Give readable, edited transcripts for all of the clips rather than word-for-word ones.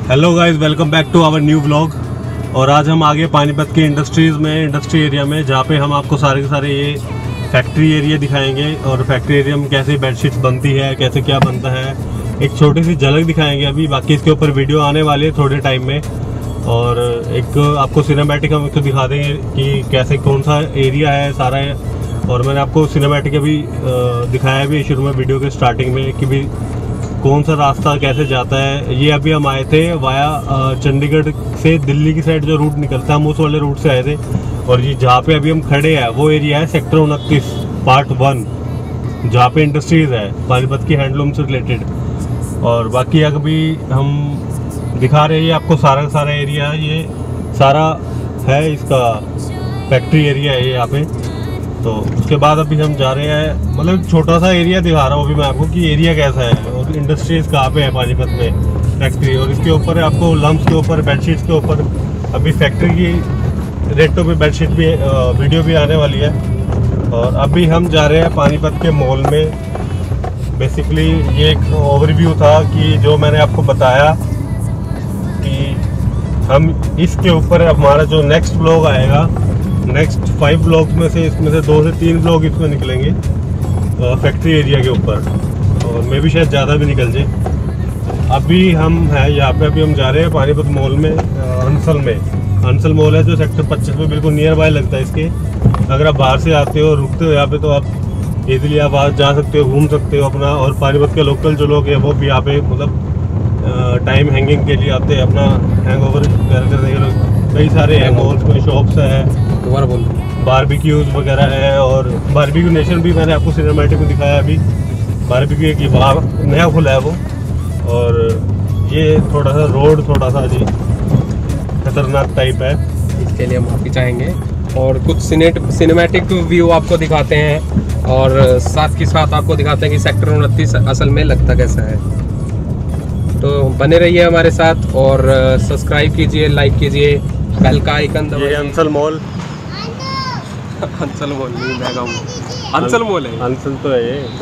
Hello guys, welcome back to our new vlog. और आज हम आगे पानीपत के इंडस्ट्री एरिया में, जहाँ पे हम आपको सारे के सारे ये फैक्ट्री एरिया दिखाएंगे और फैक्ट्री एरिया में कैसे बेडशीट्स बनती है, कैसे क्या बनता है, एक छोटी सी झलक दिखाएंगे अभी। बाकी इसके ऊपर वीडियो आने वाली है थोड़े टाइम में, और एक आपको सिनेमैटिक हम इसको दिखा देंगे कि कैसे कौन सा एरिया है सारा है। और मैंने आपको सिनेमैटिक अभी दिखाया भी शुरू में वीडियो के स्टार्टिंग में कि भी कौन सा रास्ता कैसे जाता है। ये अभी हम आए थे वाया चंडीगढ़ से दिल्ली की साइड जो रूट निकलता है, हम उस वाले रूट से आए थे। और ये जहाँ पे अभी हम खड़े हैं वो एरिया है सेक्टर 29 पार्ट 1, जहाँ पे इंडस्ट्रीज है पानीपत की हैंडलूम से रिलेटेड। और बाकी अभी हम दिखा रहे हैं आपको सारा एरिया, ये सारा है इसका फैक्ट्री एरिया है यहाँ पे। तो उसके बाद अभी हम जा रहे हैं, मतलब छोटा सा एरिया दिखा रहा हूँ अभी मैं आपको कि एरिया कैसा है और इंडस्ट्रीज कहाँ पे है पानीपत में फैक्ट्री। और इसके ऊपर आपको लम्स के ऊपर, बेडशीट्स के ऊपर अभी फैक्ट्री की रेटों पे बेडशीट भी वीडियो भी आने वाली है। और अभी हम जा रहे हैं पानीपत के मॉल में। बेसिकली ये एक ओवरव्यू था कि जो मैंने आपको बताया कि हम इसके ऊपर हमारा जो नेक्स्ट ब्लॉग आएगा, नेक्स्ट 5 ब्लॉग्स में से इसमें से 2 से 3 ब्लॉग इसमें निकलेंगे फैक्ट्री एरिया के ऊपर, और मे भी शायद ज़्यादा भी निकल जाए। अभी हम हैं यहाँ पे, अभी हम जा रहे हैं पानीपत मॉल में, अंसल मॉल है जो सेक्टर 25 में बिल्कुल नियर बाय लगता है इसके। अगर आप बाहर से आते हो, रुकते हो यहाँ पे, तो आप इजीली आप आज जा सकते हो, घूम सकते हो अपना। और पानीपत के लोकल जो लोग हैं वो भी यहाँ पे मतलब टाइम हैंगिंग के लिए आते हैं, अपना हैंग ओवर करने के लोग कई सारे हैं मॉल्स में, शॉप्स है, दोबारा बोल, बारबेक्यूज वगैरह है। और बारबेक्यू नेशन भी मैंने आपको सिनेमैटिक में दिखाया अभी। बारबेक्यू एक बार नया खुला है वो। और ये थोड़ा सा रोड थोड़ा सा जी खतरनाक टाइप है, इसके लिए हम माफ़ी चाहेंगे। और कुछ सिनेमैटिक व्यू आपको दिखाते हैं और साथ के साथ आपको दिखाते हैं कि सेक्टर 29 असल में लगता कैसा है। तो बने रहिए हमारे साथ और सब्सक्राइब कीजिए, लाइक कीजिए, बेल का आइकन दबाइए। ये अंसल मॉल अंसल मॉल नहीं, मेगा मॉल, अंसल मॉल है, अंसल तो है ये।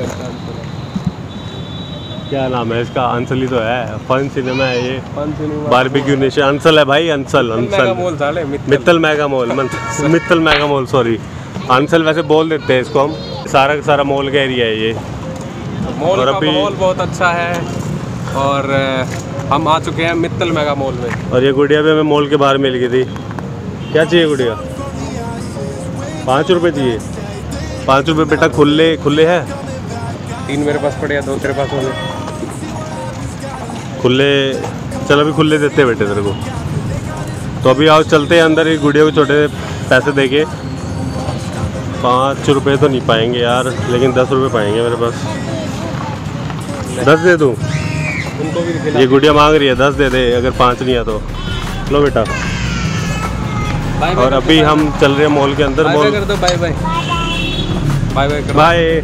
क्या नाम है इसका? अंसल ही तो है, फन सिनेमा है ये, बारबेक्यू नेशन। अंसल है भाई, Ansal Mittal mega mall, Mittal mega mall, sorry Ansal वैसे बोल देते हैं इसको हम। सारा का सारा मॉल का एरिया है ये। मॉल का माहौल बहुत अच्छा है और हम आ चुके हैं मित्तल मेगा मॉल में। और ये गुड़िया भी हमें मॉल के बाहर मिल गई थी। क्या चाहिए गुड़िया? 5 रुपये चाहिए। 5 रुपये बेटा खुले है? 3 मेरे पास पड़े हैं, 2 तेरे पास होंगे। खुले, चल अभी खुले देते हैं बेटे तेरे को। तो अभी आओ चलते हैं अंदर। एक गुड़िया को छोटे पैसे देके 5 रुपये तो नहीं पाएंगे यार, लेकिन 10 रुपये पाएंगे मेरे पास। 10 दे दूँ? उनको भी ये गुड़िया मांग रही है 10 दे दे, अगर 5 नहीं है तो। लो बेटा। और अभी हम चल रहे हैं मॉल के अंदर। मॉल कर दो, bye bye bye bye bye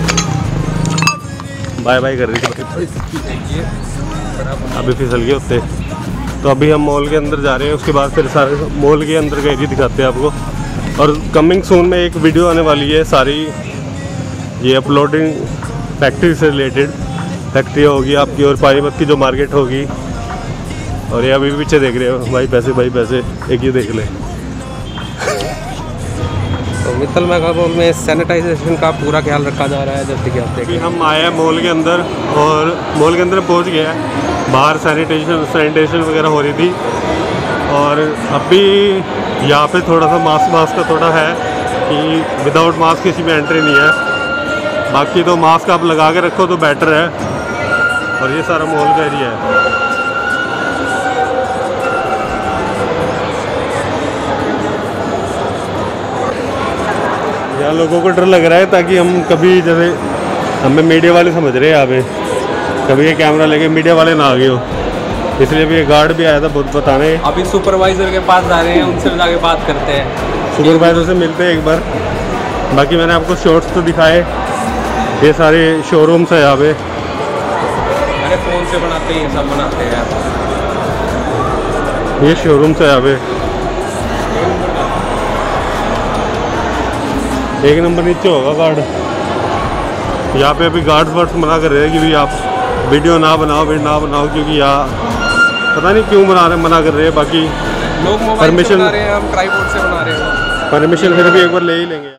bye bye कर रही थी, अभी फिसल गए होते। तो अभी हम मॉल के अंदर जा रहे हैं, उसके बाद फिर सारे मॉल के अंदर का एरिया दिखाते हैं आपको। और कमिंग सून में एक वीडियो आने वाली है सारी, ये अपलोडिंग फैक्ट्री से रिलेटेड फैक्ट्री होगी आपकी, और पानीपत की जो मार्केट होगी। और ये अभी पीछे देख रहे हो भाई पैसे, एक ये देख ले। तो मित्तल मेगा मॉल में सैनिटाइजेशन का पूरा ख्याल रखा जा रहा है। जैसे कि आप देखिए, हम आए हैं मॉल के अंदर और मॉल के अंदर पहुंच गया है। बाहर सैनिटेशन वगैरह हो रही थी। और अभी यहाँ पे थोड़ा सा मास्क का थोड़ा है कि विदाउट मास्क किसी में एंट्री नहीं है। बाकी तो मास्क आप लगा के रखो तो बेटर है। और ये सारा मॉल का एरिया है। यहाँ लोगों को डर लग रहा है ताकि हम कभी, जैसे हमें मीडिया वाले समझ रहे हैं यहाँ पे, कभी ये कैमरा लेके मीडिया वाले ना आ गए हो, इसलिए भी ये गार्ड भी आया था बहुत बताने। अभी सुपरवाइजर के पास जा रहे हैं, उनसे जाके बात करते हैं, सुपरवाइजर से मिलते हैं एक बार। बाकी मैंने आपको शॉर्ट्स तो दिखाए, ये सारे शोरूम्स है यहाँ पे। अरे फ़ोन से बनाते हैं, सब बनाते हैं। ये शोरूम्स है यहाँ पे। 1 नंबर नीचे होगा गार्ड। यहाँ पे अभी गार्ड्स वर्ड्स मना कर रहे हैं कि भाई आप वीडियो ना बनाओ क्योंकि यहाँ पता नहीं क्यों मना कर रहे हैं, बाकी लोग मोबाइल परमिशन से बना रहे हैं, हम ट्राइपॉड से बना रहे हैं। परमिशन फिर भी एक बार ले ही लेंगे।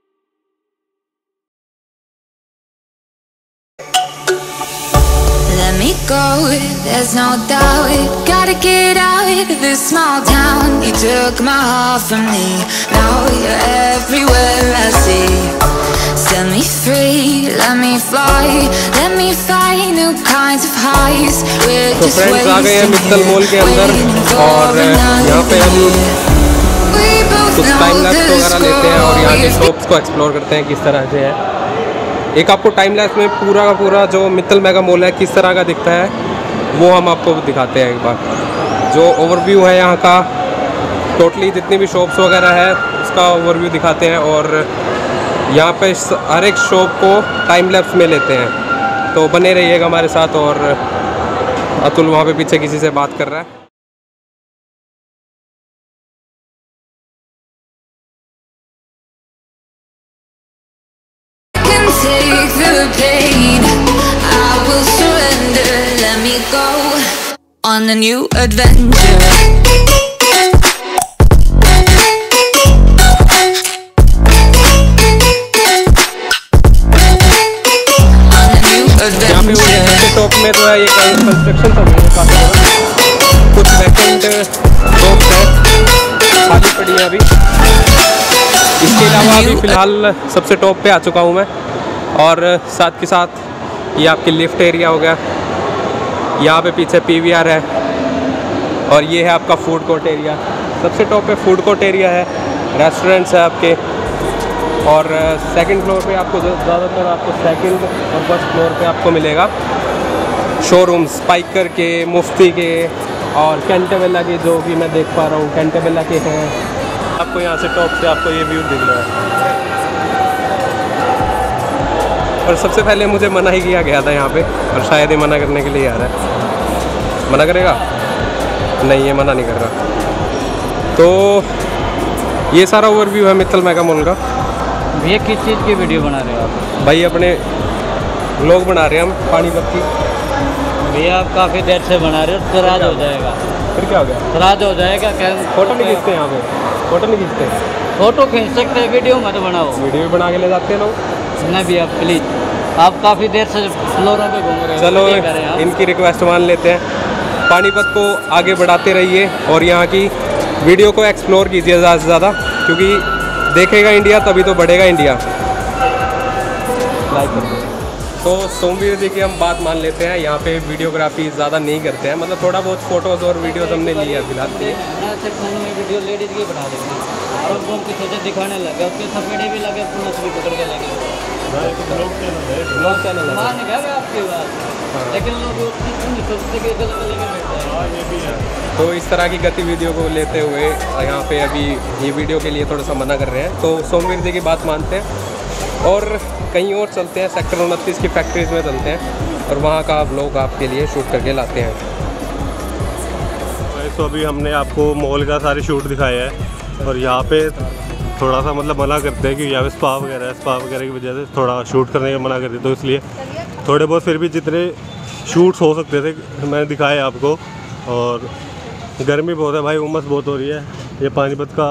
Let me go, there's no doubt. Gotta get out of this small town. You took my heart from me, now you're everywhere I see. Set me free, let me fly, let me find new kinds of highs. We're तो just friends आ गए हैं waiting Mittal mall के अंदर, और यहाँ पे हम कुछ टाइम लैप्स वगैरह लेते हैं और यहाँ के शॉप्स को एक्सप्लोर करते हैं किस तरह से है। एक आपको टाइम लैप्स में पूरा का पूरा जो मित्तल मेगा मॉल है किस तरह का दिखता है वो हम आपको दिखाते हैं एक बार। जो ओवरव्यू है यहाँ का, टोटली जितनी भी शॉप्स वगैरह है उसका ओवरव्यू दिखाते हैं, और यहाँ पे हर एक शॉप को टाइम लैप्स में लेते हैं। तो बने रहिएगा हमारे साथ। और अतुल वहाँ पे पीछे किसी से बात कर रहा है। take the pain, I will surrender. Let me go on a new adventure. On a new यहाँ पे वो adventure. टॉप में तो है ये कंस्ट्रक्शन सब है काफ़ी ज़्यादा। कुछ वैकेंट शॉप्स है खाली पड़ी है अभी। इसके अलावा अभी फ़िलहाल सबसे टॉप पे आ चुका हूँ मैं, और साथ के साथ ये आपके लिफ्ट एरिया हो गया। यहाँ पे पीछे पीवीआर है, और ये है आपका फूड कोर्ट एरिया। सबसे टॉप पे फूड कोर्ट एरिया है, रेस्टोरेंट्स है आपके, और सेकंड फ्लोर पे आपको ज़्यादातर आपको सेकंड और फर्स्ट फ्लोर पे आपको मिलेगा शोरूम्स स्पाइकर के, मुफ्ती के और कैंटेबेला के, जो भी मैं देख पा रहा हूँ कैंटेबेला के हैं। आपको यहाँ से टॉप से आपको ये व्यू दिख रहा है। और सबसे पहले मुझे मना ही किया गया था यहाँ पे, और शायद ये मना करने के लिए आ रहा है। मना करेगा? नहीं, ये मना नहीं कर रहा। तो ये सारा ओवरव्यू है मित्तल मेगा मॉल का। भैया किस चीज़ की वीडियो बना रहे हो आप? भाई अपने व्लॉग बना रहे हैं हम पानीपत की। भैया आप काफ़ी देर से बना रहे हो, तराज हो जाएगा। फिर क्या हो गया? तराज हो जाएगा क्या? फोटो नहीं खींचते यहाँ पे? फोटो नहीं खींचते? फोटो खींच सकते हैं, वीडियो मत बनाओ। वीडियो भी बना के ले जाते हैं लोग। नहीं भैया प्लीज़, आप काफ़ी देर से फ्लोरों पे घूम रहे हो। चलो क्या करें आप? इनकी रिक्वेस्ट मान लेते हैं। पानीपत को आगे बढ़ाते रहिए और यहाँ की वीडियो को एक्सप्लोर कीजिए ज़्यादा से ज़्यादा, क्योंकि देखेगा इंडिया तभी तो बढ़ेगा इंडिया। लाइक करिए। तो सोमवीर जी की हम बात मान लेते हैं। यहाँ पे वीडियोग्राफी ज़्यादा नहीं करते हैं, मतलब थोड़ा बहुत फ़ोटोज़ और वीडियोज़ हमने लिया फिलहाल। ऐसे फोन में वीडियो लेडीज़ की बना देंगे, और उनको किसी से दिखाने लगे, उसके सपेड़े भी लगे, पुलिस भी पकड़ के लगे। ब्लॉग चैनल है। मान गया मैं आपकी बात, लेकिन लोग उसकी नहीं सोचते कि गलत लेके बैठते हैं। ये भी है। तो इस तरह की गतिविधियों को लेते हुए यहाँ पे अभी ये वीडियो के लिए थोड़ा सा मना कर रहे हैं। तो सोमवीर जी की बात मानते हैं और कहीं और चलते हैं, सेक्टर 29 की फैक्ट्रीज़ में चलते हैं और वहाँ का व्लॉग आपके लिए शूट करके लाते हैं। तो अभी हमने आपको मॉल का सारे शूट दिखाया है, और यहाँ पे थोड़ा सा मतलब मना करते हैं कि यहाँ पे स्पा वगैरह की वजह से थोड़ा शूट करने का मना करते हैं। तो इसलिए थोड़े बहुत फिर भी जितने शूट्स हो सकते थे मैंने दिखाए आपको। और गर्मी बहुत है भाई, उमस बहुत हो रही है। ये पानीपत का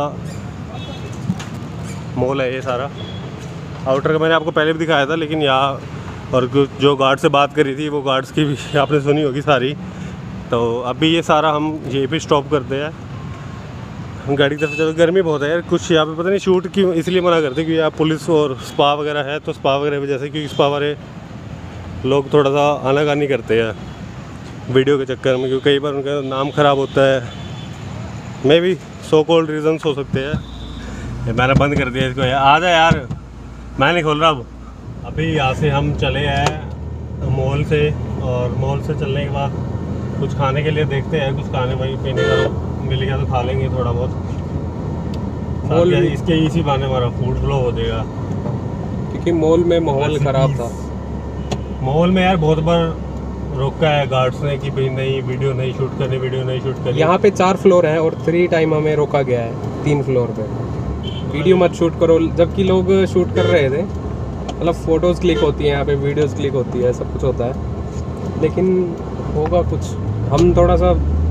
मॉल है ये सारा। आउटर का मैंने आपको पहले भी दिखाया था, लेकिन यहाँ और जो गार्ड से बात करी थी वो गार्ड्स की भी आपने सुनी होगी सारी। तो अभी ये सारा हम यहीं पे स्टॉप करते हैं गाड़ी की तरफ। चलो गर्मी बहुत है यार, कुछ यहाँ पे पता नहीं शूट क्यों इसलिए मना करते क्योंकि यहाँ पुलिस और स्पा वगैरह है। तो स्पा वगैरह वजह से, क्योंकि स्पा वाले लोग थोड़ा सा आनाकानी करते हैं वीडियो के चक्कर में, क्योंकि कई बार उनका नाम ख़राब होता है। मे भी सो कॉल्ड रीजंस हो सकते हैं। मैंने बंद कर दिया इसको यार, आ जा यार, मैं नहीं खोल रहा। अब अभी यहाँ से हम चले आए मॉल से, और मॉल से चलने के बाद कुछ खाने के लिए देखते हैं, कुछ खाने वहीं पीने का मिल गया तो खा लेंगे थोड़ा बहुत। मॉल इसके इसी बहाने हमारा फूड ब्लॉग हो जाएगा, क्योंकि मॉल में माहौल ख़राब था। मॉल में यार बहुत बार रोका है गार्ड्स ने कि भाई नहीं वीडियो नहीं शूट करनी। यहाँ पे 4 फ्लोर हैं और 3 टाइम हमें रोका गया है 3 फ्लोर पे। वीडियो मत शूट करो, जबकि लोग शूट कर रहे थे। मतलब फ़ोटोज़ क्लिक होती हैं यहाँ पे, वीडियोज़ क्लिक होती है, सब कुछ होता है, लेकिन होगा कुछ। हम थोड़ा सा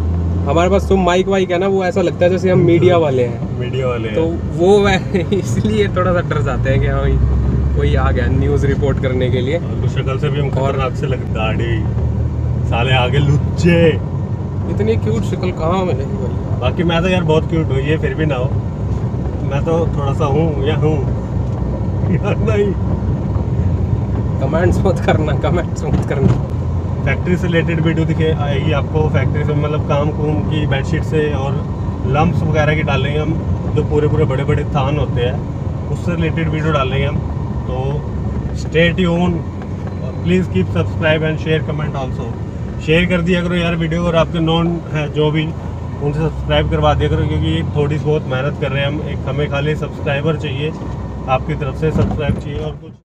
हमारे पास तो माइक वाइक है ना, वो ऐसा लगता है जैसे हम मीडिया वाले हैं। मीडिया वाले तो वो इसलिए थोड़ा सा डर जाते हैं कि हाँ कोई आ गया न्यूज़ रिपोर्ट करने के लिए। और शक्ल से भी हम खतरनाक से लगता दाढ़ी साले आगे लुच्चे। इतनी क्यूट शक्ल कहाँ मिलेगी भाई। बाकी मैं तो यार बहुत क्यूट हूँ, ये फिर भी ना हो, मैं तो थोड़ा सा हूँ या हूँ यार। नहीं, कमेंट्स मत करना। फैक्ट्री से रिलेटेड वीडियो दिखे आएगी आपको, फैक्ट्री से मतलब काम कुम की, बेडशीट से और लम्प्स वगैरह की डालेंगे हम, जो पूरे बड़े बड़े थान होते हैं उससे रिलेटेड वीडियो डालेंगे हम। तो stay tune, please keep subscribe and share comment also. Share कर दिया करो यार वीडियो, और आपके नॉन है जो भी उनसे सब्सक्राइब करवा दिया करो, क्योंकि थोड़ी बहुत मेहनत कर रहे हैं हम। एक हमें खाली सब्सक्राइबर चाहिए, आपकी तरफ से सब्सक्राइब चाहिए और कुछ